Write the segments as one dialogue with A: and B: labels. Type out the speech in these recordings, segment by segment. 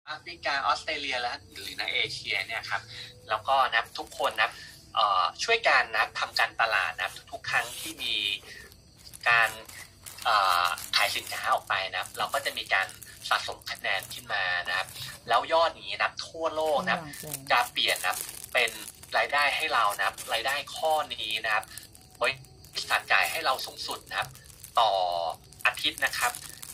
A: แอฟริกาออสเตรเลียและหรือในเอเชียเนี่ยครับแล้วก็นะทุกคนนะช่วยกันนะทำการตลาดนะทุกครั้งที่มีการขายสินค้าออกไปนะเราก็จะมีการสะสมคะแนนขึ้นมานะครับแล้วยอดนี้นะทั่วโลกนะจะเปลี่ยนนะเป็นรายได้ให้เรานะรายได้ข้อนี้นะครับบริษัทจ่ายให้เราสูงสุดนะครับต่ออาทิตย์นะครับ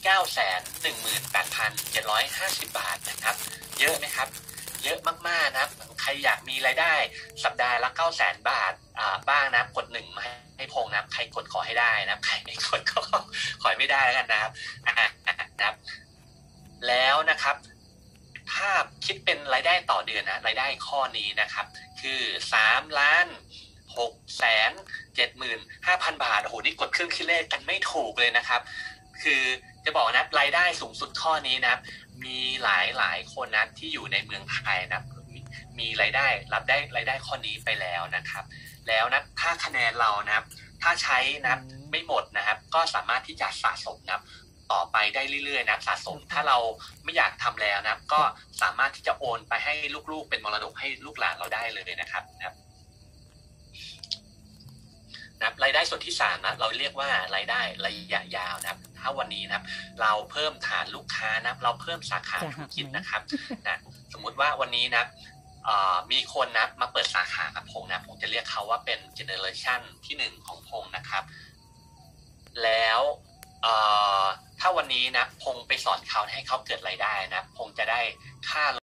A: 918,750 บาทนะครับเยอะไหมครับเยอะมากๆนะครับใครอยากมีรายได้สัปดาห์ละ 900,000 บาทบ้างนะกด1มาให้พงนะใครกดขอให้ได้นะใครไม่กดก็ขอไม่ได้แล้วกันนะครับนะครับแล้วนะครับถ้าคิดเป็นรายได้ต่อเดือนนะรายได้ข้อนี้นะครับคือ3,675,000 บาทโอ้โหนี่กดเครื่องคิดเลขกันไม่ถูกเลยนะครับคือจะบอกนะรายได้สูงสุดข้อนี้นะมีหลายคนนะที่อยู่ในเมืองไทยนะมีรายได้รับได้รายได้ข้อนี้ไปแล้วนะครับแล้วนะถ้าคะแนนเรานะถ้าใช้นะไม่หมดนะครับก็สามารถที่จะสะสมนะต่อไปได้เรื่อยๆนะสะสมถ้าเราไม่อยากทำแล้วนะก็สามารถที่จะโอนไปให้ลูกๆเป็นมรดกให้ลูกหลานเราได้เลยนะครับรายได้ส่วนที่3นะเราเรียกว่ารายได้ระยะยาวนะครับถ้าวันนี้นะครับเราเพิ่มฐานลูกค้านะเราเพิ่มสาขาธุรกิจนะครับนะสมมุติว่าวันนี้นะมีคนนะมาเปิดสาขากับพงนะผมจะเรียกเขาว่าเป็นเจเนอเรชันที่1ของพงนะครับแล้วถ้าวันนี้นะพงไปสอนเขาให้เขาเกิดรายได้นะพงจะได้ค่า